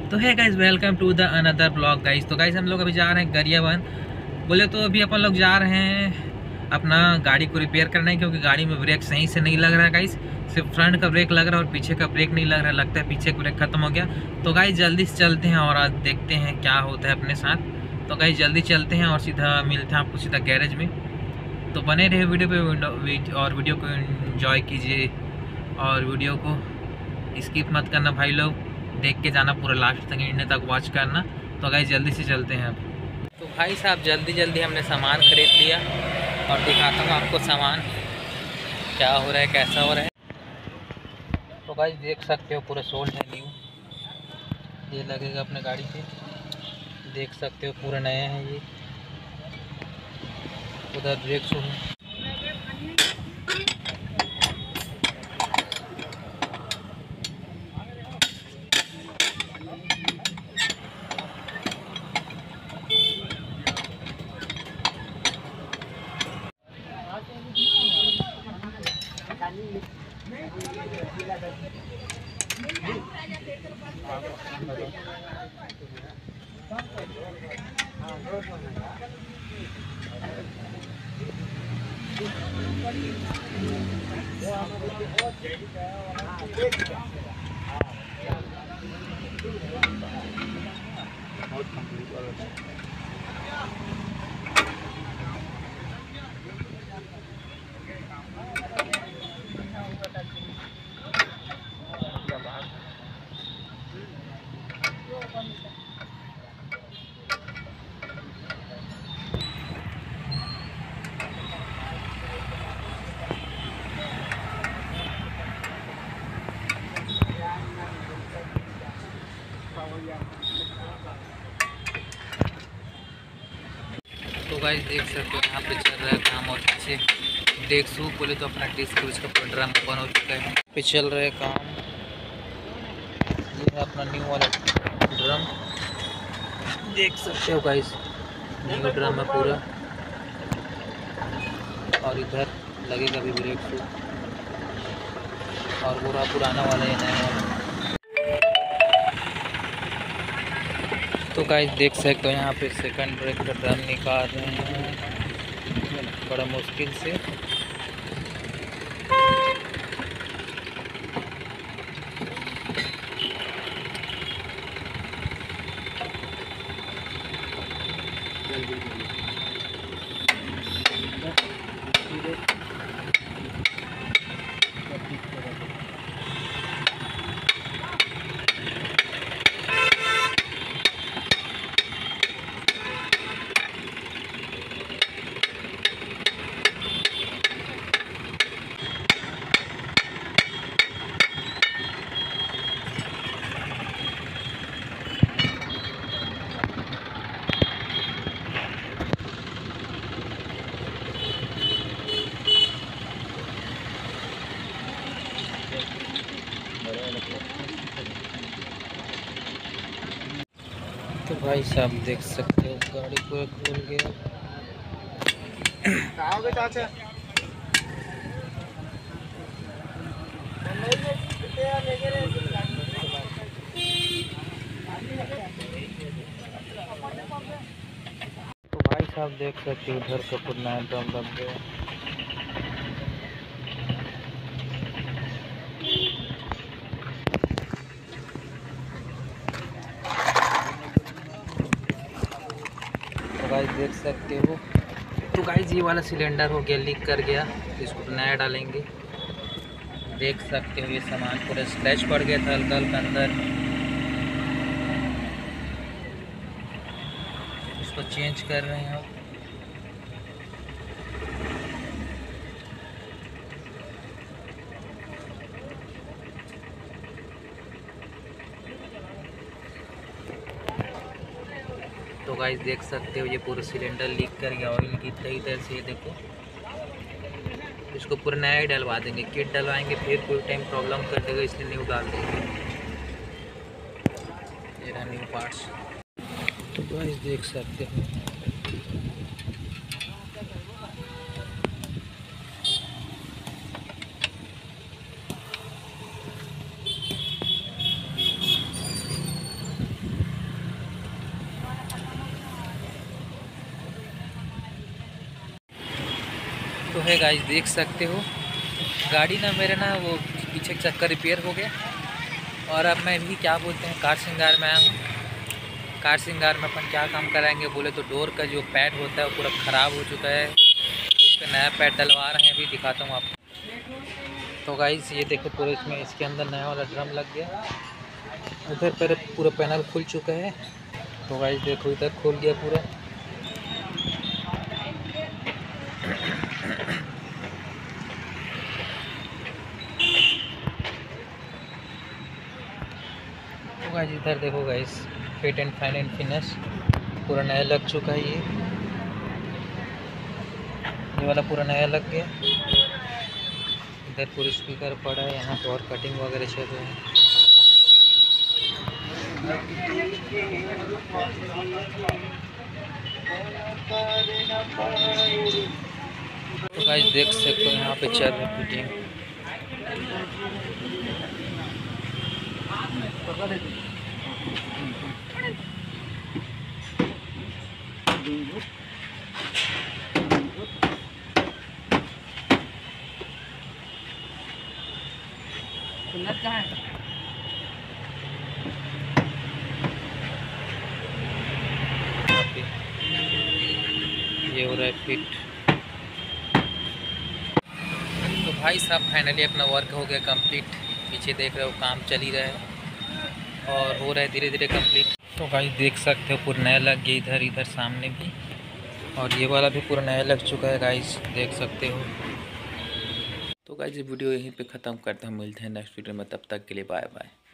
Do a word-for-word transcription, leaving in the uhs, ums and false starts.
तो है guys, welcome to the another blog guys. तो गाइस हम लोग अभी जा रहे हैं गरियाबंद। बोले तो अभी अपन लोग जा रहे हैं अपना गाड़ी को रिपेयर करना है, क्योंकि गाड़ी में ब्रेक सही से नहीं लग रहा है गाइस। सिर्फ फ्रंट का ब्रेक लग रहा है और पीछे का ब्रेक नहीं लग रहा है। लगता है पीछे का ब्रेक खत्म हो गया। तो गाइस जल्दी से चलते हैं और आज देखते हैं क्या होता है अपने साथ। तो गाइस जल्दी चलते हैं और सीधा मिलते हैं आपको सीधा गैरेज में। तो बने रहे वीडियो पे और वीडियो को एंजॉय कीजिए और वीडियो को स्किप मत करना भाई लोग, देख के जाना पूरा लास्ट तक, एंड तक वॉच करना। तो गाइस जल्दी से चलते हैं अब। तो भाई साहब जल्दी जल्दी हमने सामान खरीद लिया और दिखाता हूँ आपको सामान क्या हो रहा है, कैसा हो रहा है। तो गाइस देख सकते हो पूरा सोल्ड है, न्यू ये लगेगा अपने गाड़ी पे। देख सकते हो पूरा नया है ये। उधर ब्रेक शू है। तो गाइस देख सकते हो यहाँ पे चल रहा है काम और पीछे देख सू बोले तो अपना डिस्क उसका पूरा ड्रम ओपन हो चुका है। पे चल रहा है काम। ये है अपना न्यू वाला ड्रम, देख सकते हो गाइस, न्यू ड्रम है पूरा। और इधर लगेगा भी ब्रेक शू और पूरा पुराना वाला है नया वाला। तो गाइस देख सकते हो यहाँ पे सेकंड ब्रेक का ड्रम निकाल रहे हैं बड़ा मुश्किल से। तो भाई साहब देख सकते हो गाड़ी को खुल गया। तो भाई साहब देख सकते हो उधर का पूरा नया ड्रम लग गया। तो गाइस देख सकते हो, तो गाइस ये वाला सिलेंडर हो गया, लीक कर गया, इसको नया डालेंगे। देख सकते हो ये सामान पूरा स्क्रैच पड़ गया था हल्का हल्का अंदर, इसको चेंज कर रहे हैं अब। तो गाइस देख सकते हो ये पूरा सिलेंडर लीक कर गया, ऑयल की सही तरह से। ये देखो इसको पूरा नया ही डलवा देंगे, किट डलवाएंगे फिर कोई टाइम प्रॉब्लम कर देगा, इसलिए न्यू डाल देंगे। ये रहा न्यू पार्ट्स। तो गाइस देख सकते हो तो है गाइस, देख सकते हो गाड़ी ना मेरे ना वो पीछे का चक्कर रिपेयर हो गया और अब मैं भी क्या बोलते हैं कार श्रृंगार में आया हूँ। कार श्रृंगार में अपन क्या काम कराएंगे बोले तो डोर का जो पैड होता है वो पूरा ख़राब हो चुका है, उस पर नया पैड डलवा रहे हैं। अभी दिखाता हूँ आपको। तो गाइस ये देखो पूरे इसमें इसके अंदर नया वाला ड्रम लग गया, उधर पर पूरा पैनल खुल चुका है। तो गाइस देखो इधर खुल गया पूरा। तो गाइस इधर देखो guys, fit and fine and finish पूरा नया लग चुका है। ये ये वाला पूरा नया लग गया। इधर पूरा स्पीकर पड़ा है, यहाँ तो और कटिंग वगैरह चल रही है। तो गाइस देख सकते हो यहाँ पे चल रही है फिटिंग। ये हो रहा है फिट। तो भाई साहब फाइनली अपना वर्क हो गया कंप्लीट। पीछे देख रहे हो काम चल ही रहा है और हो रहा है धीरे धीरे कंप्लीट। तो भाई देख सकते हो पूरा नया लग गया, इधर इधर सामने भी, और ये वाला भी पूरा नया लग चुका है गाइस, देख सकते हो। तो गाइस ये वीडियो यहीं पे ख़त्म करते हैं, मिलते हैं नेक्स्ट वीडियो में, तब तक के लिए बाय बाय।